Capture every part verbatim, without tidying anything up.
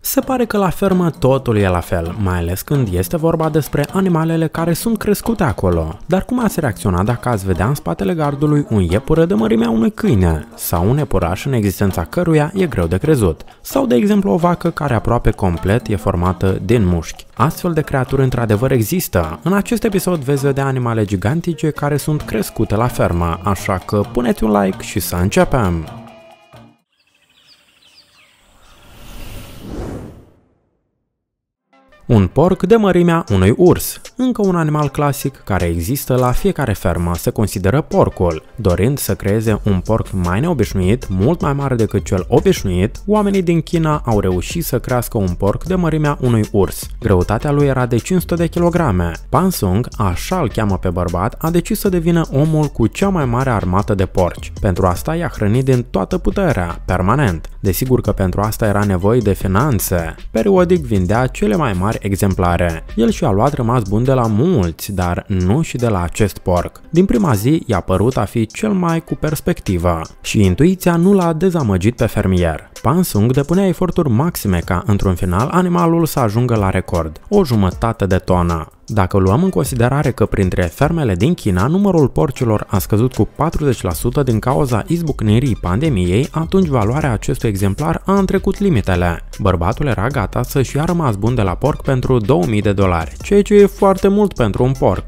Se pare că la fermă totul e la fel, mai ales când este vorba despre animalele care sunt crescute acolo. Dar cum ați reacționa dacă ați vedea în spatele gardului un iepure de mărimea unui câine? Sau un iepuraș în existența căruia e greu de crezut? Sau de exemplu o vacă care aproape complet e formată din mușchi? Astfel de creaturi într-adevăr există. În acest episod veți vedea animale gigantice care sunt crescute la fermă, așa că puneți un like și să începem! Un porc de mărimea unui urs. Încă un animal clasic care există la fiecare fermă se consideră porcul. Dorind să creeze un porc mai neobișnuit, mult mai mare decât cel obișnuit, oamenii din China au reușit să crească un porc de mărimea unui urs. Greutatea lui era de cinci sute de kilograme. Pan Sung, așa îl cheamă pe bărbat, a decis să devină omul cu cea mai mare armată de porci. Pentru asta i-a hrănit din toată puterea, permanent. Desigur că pentru asta era nevoie de finanțe. Periodic vindea cele mai mari exemplare. El și-a luat rămas bun de la mulți, dar nu și de la acest porc. Din prima zi i-a părut a fi cel mai cu perspectivă și intuiția nu l-a dezamăgit pe fermier. Pan Sung depunea eforturi maxime ca, într-un final, animalul să ajungă la record, o jumătate de tonă. Dacă luăm în considerare că printre fermele din China numărul porcilor a scăzut cu patruzeci la sută din cauza izbucnirii pandemiei, atunci valoarea acestui exemplar a întrecut limitele. Bărbatul era gata să-și ia rămas bun de la porc pentru două mii de dolari, ceea ce e foarte mult pentru un porc.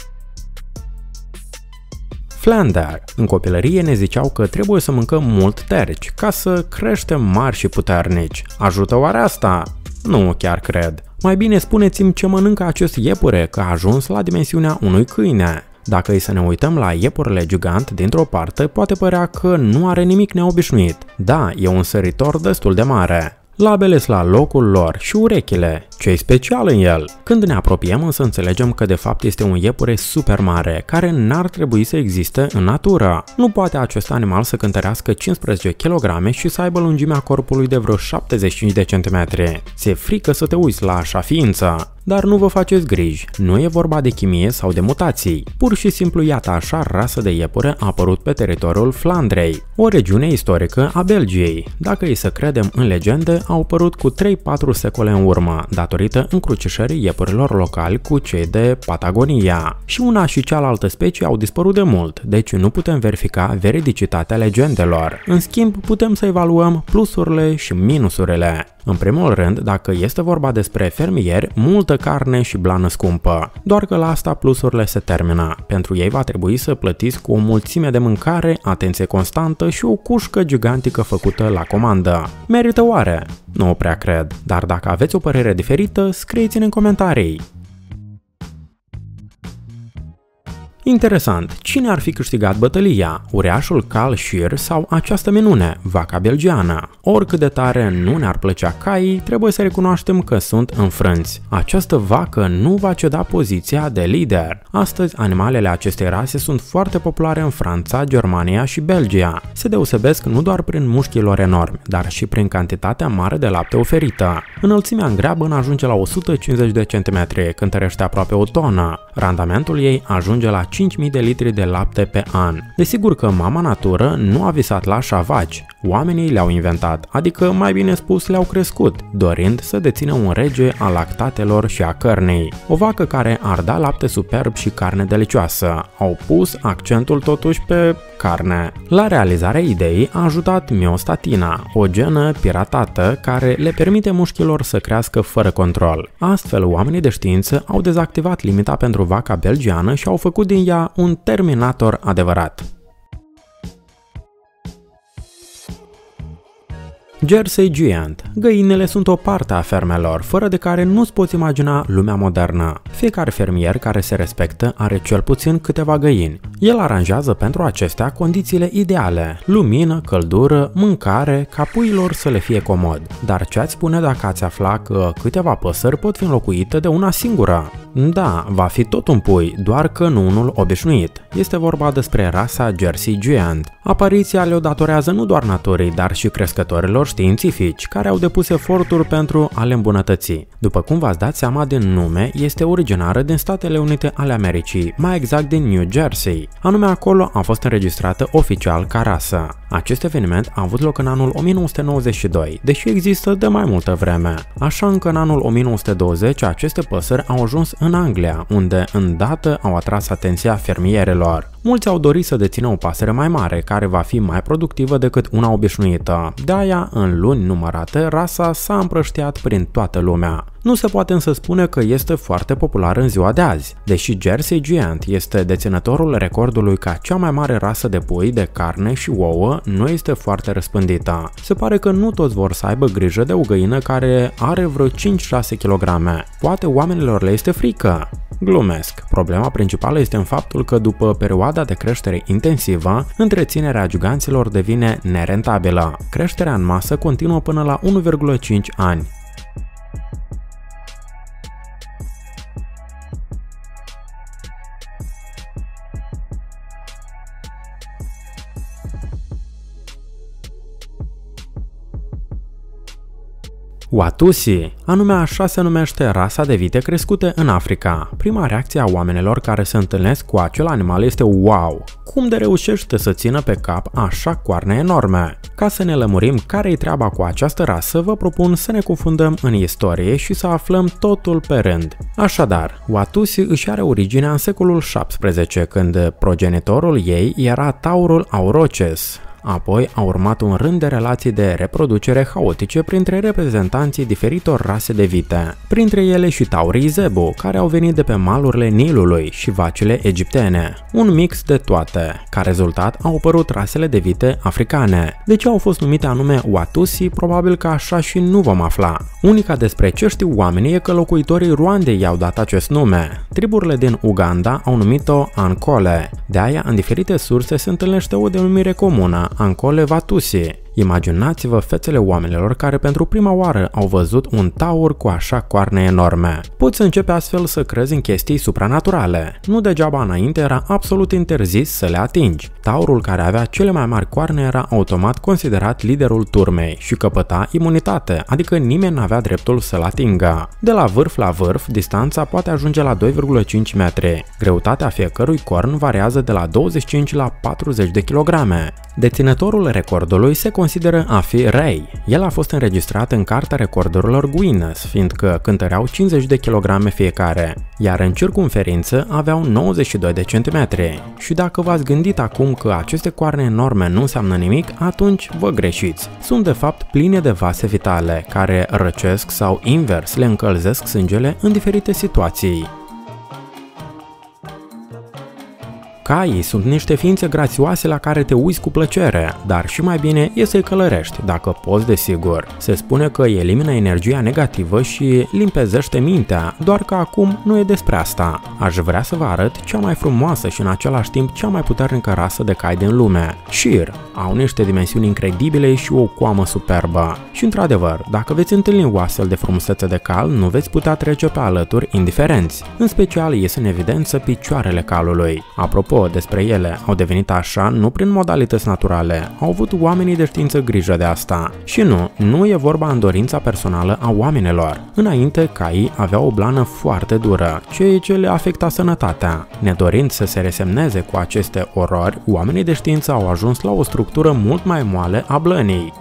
Flander. În copilărie ne ziceau că trebuie să mâncăm mult terci ca să creștem mari și puternici. Ajută oare asta? Nu chiar cred. Mai bine spuneți-mi ce mănâncă acest iepure, că a ajuns la dimensiunea unui câine. Dacă îi să ne uităm la iepurele gigant dintr-o parte, poate părea că nu are nimic neobișnuit. Da, e un săritor destul de mare. Labele sunt la locul lor și urechile. Ce-i special în el? Când ne apropiem însă înțelegem că de fapt este un iepure super mare, care n-ar trebui să existe în natură. Nu poate acest animal să cântărească cincisprezece kilograme și să aibă lungimea corpului de vreo șaptezeci și cinci de centimetri. Ți-e frică să te uiți la așa ființă. Dar nu vă faceți griji, nu e vorba de chimie sau de mutații. Pur și simplu iată așa rasă de iepure a apărut pe teritoriul Flandrei, o regiune istorică a Belgiei. Dacă e să credem în legende, au apărut cu trei patru secole în urmă, datorită încrucișării iepurilor locali cu cei de Patagonia. Și una și cealaltă specie au dispărut de mult, deci nu putem verifica veridicitatea legendelor. În schimb, putem să evaluăm plusurile și minusurile. În primul rând, dacă este vorba despre fermieri, multă carne și blană scumpă. Doar că la asta plusurile se termină. Pentru ei va trebui să plătiți cu o mulțime de mâncare, atenție constantă și o cușcă gigantică făcută la comandă. Merită oare? Nu prea cred, dar dacă aveți o părere diferită, scrieți-ne în comentarii. Interesant, cine ar fi câștigat bătălia? Uriașul cal Shir sau această minune, vaca belgiană? Oricât de tare nu ne-ar plăcea caii, trebuie să recunoaștem că sunt înfrânți. Această vacă nu va ceda poziția de lider. Astăzi, animalele acestei rase sunt foarte populare în Franța, Germania și Belgia. Se deosebesc nu doar prin mușchii lor enormi, dar și prin cantitatea mare de lapte oferită. Înălțimea în greabăn ajunge la o sută cincizeci de centimetri, cântărește aproape o tonă. Randamentul ei ajunge la cinci mii de litri de lapte pe an. Desigur că mama natură nu a visat la așa vaci. Oamenii le-au inventat, adică mai bine spus le-au crescut, dorind să dețină un rege al lactatelor și a cărnii. O vacă care ar da lapte superb și carne delicioasă. Au pus accentul totuși pe carne. La realizarea ideii a ajutat miostatina, o genă piratată care le permite mușchilor să crească fără control. Astfel, oamenii de știință au dezactivat limita pentru vaca belgiană și au făcut din ea un terminator adevărat. Jersey Giant. Găinile sunt o parte a fermelor, fără de care nu-ți poți imagina lumea modernă. Fiecare fermier care se respectă are cel puțin câteva găini. El aranjează pentru acestea condițiile ideale: lumină, căldură, mâncare, ca puiilor să le fie comod. Dar ce ați spune dacă ați afla că câteva păsări pot fi înlocuite de una singură? Da, va fi tot un pui, doar că nu unul obișnuit. Este vorba despre rasa Jersey Giant. Apariția le-o datorează nu doar naturii, dar și crescătorilor științifici, care au depus eforturi pentru a le îmbunătăți. După cum v-ați dat seama din nume, este originară din Statele Unite ale Americii, mai exact din New Jersey. Anume acolo a fost înregistrată oficial ca rasă. Acest eveniment a avut loc în anul o mie nouă sute nouăzeci și doi, deși există de mai multă vreme. Așa încă în anul o mie nouă sute douăzeci aceste păsări au ajuns în Anglia, unde îndată au atras atenția fermierilor. Mulți au dorit să dețină o pasăre mai mare, care va fi mai productivă decât una obișnuită. De aia, în luni numărate, rasa s-a împrăștiat prin toată lumea. Nu se poate însă spune că este foarte populară în ziua de azi, deși Jersey Giant este deținătorul recordului ca cea mai mare rasă de pui de carne și ouă, nu este foarte răspândită. Se pare că nu toți vor să aibă grijă de o găină care are vreo cinci șase kilograme. Poate oamenilor le este frică. Glumesc. Problema principală este în faptul că după perioada de creștere intensivă, întreținerea giganților devine nerentabilă. Creșterea în masă continuă până la unu virgulă cinci ani. Watusi, anume așa se numește rasa de vite crescute în Africa. Prima reacție a oamenilor care se întâlnesc cu acel animal este wow! Cum de reușește să țină pe cap așa coarne enorme? Ca să ne lămurim care-i treaba cu această rasă, vă propun să ne cufundăm în istorie și să aflăm totul pe rând. Așadar, Watusi își are originea în secolul șaptesprezece, când progenitorul ei era taurul auroches. Apoi a urmat un rând de relații de reproducere haotice printre reprezentanții diferitor rase de vite, printre ele și taurii zebu, care au venit de pe malurile Nilului, și vacile egiptene. Un mix de toate. Ca rezultat au apărut rasele de vite africane. De ce au fost numite anume Watusi? Probabil că așa și nu vom afla. Unica despre ce știu oamenii e că locuitorii Rwandei i-au dat acest nume. Triburile din Uganda au numit-o Ankole. De aia, în diferite surse se întâlnește o denumire comună, Ankole Watusi. Imaginați-vă fețele oamenilor care pentru prima oară au văzut un taur cu așa coarne enorme. Poți începe astfel să crezi în chestii supranaturale. Nu degeaba înainte era absolut interzis să le atingi. Taurul care avea cele mai mari coarne era automat considerat liderul turmei și căpăta imunitate, adică nimeni n-avea dreptul să-l atingă. De la vârf la vârf, distanța poate ajunge la doi virgulă cinci metri. Greutatea fiecărui corn variază de la douăzeci și cinci la patruzeci de kilograme. Deținătorul recordului se consideră a fi Ray. El a fost înregistrat în Cartea Recordurilor Guinness, fiindcă cântăreau cincizeci de kilograme fiecare, iar în circumferință aveau nouăzeci și doi de centimetri. Și dacă v-ați gândit acum că aceste coarne enorme nu înseamnă nimic, atunci vă greșiți. Sunt de fapt pline de vase vitale, care răcesc sau invers le încălzesc sângele în diferite situații. Caii sunt niște ființe grațioase la care te uiți cu plăcere, dar și mai bine e să-i călărești, dacă poți desigur. Se spune că elimină energia negativă și limpezește mintea, doar că acum nu e despre asta. Aș vrea să vă arăt cea mai frumoasă și în același timp cea mai puternică rasă de cai din lume. Shir. Au niște dimensiuni incredibile și o coamă superbă. Și într-adevăr, dacă veți întâlni o astfel de frumusețe de cal, nu veți putea trece pe alături indiferenți. În special ies în evidență picioarele calului. Apropo, despre ele au devenit așa nu prin modalități naturale, au avut oamenii de știință grijă de asta. Și nu, nu e vorba în dorința personală a oamenilor. Înainte, caii aveau o blană foarte dură, ceea ce le afecta sănătatea. Nedorind să se resemneze cu aceste orori, oamenii de știință au ajuns la o structură mult mai moale a blănii.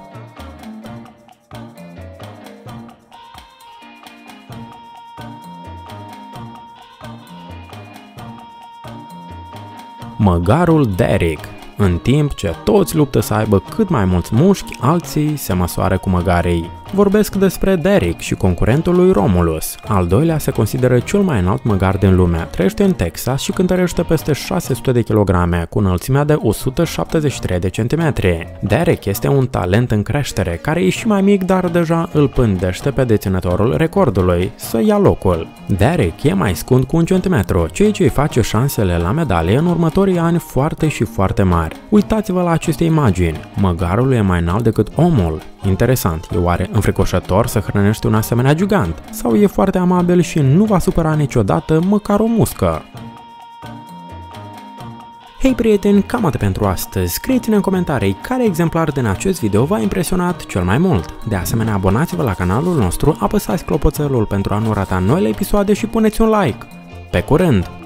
Măgarul Derrick. În timp ce toți luptă să aibă cât mai mulți mușchi, alții se măsoară cu măgarii. Vorbesc despre Derrick și concurentul lui Romulus. Al doilea se consideră cel mai înalt măgar din lume. Trăiește în Texas și cântărește peste șase sute de kilograme, cu înălțimea de o sută șaptezeci și trei de centimetri. Derrick este un talent în creștere, care e și mai mic, dar deja îl pândește pe deținătorul recordului să ia locul. Derrick e mai scund cu un centimetru, ceea ce îi face șansele la medalie în următorii ani foarte și foarte mari. Uitați-vă la aceste imagini. Măgarul e mai înalt decât omul. Interesant, e oare înfricoșător să hrănești un asemenea gigant, sau e foarte amabil și nu va supăra niciodată măcar o muscă. Hei prieteni, cam atât pentru astăzi. Scrieți-ne în comentarii care exemplar din acest video v-a impresionat cel mai mult. De asemenea, abonați-vă la canalul nostru, apăsați clopoțelul pentru a nu rata noile episoade și puneți un like. Pe curând!